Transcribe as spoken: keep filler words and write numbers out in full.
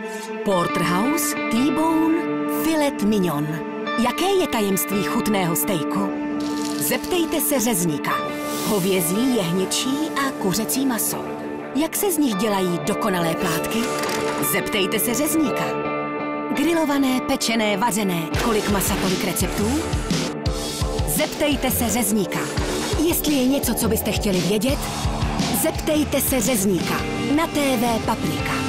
Porterhouse T-bone filet mignon. Jaké je tajemství chutného stejku? Zeptejte se řezníka. Hovězí, jehněčí a kuřecí maso. Jak se z nich dělají dokonalé plátky? Zeptejte se řezníka. Grilované, pečené, vařené. Kolik masa, tolik receptů? Zeptejte se řezníka. Jestli je něco, co byste chtěli vědět, zeptejte se řezníka. Na T V Paprika.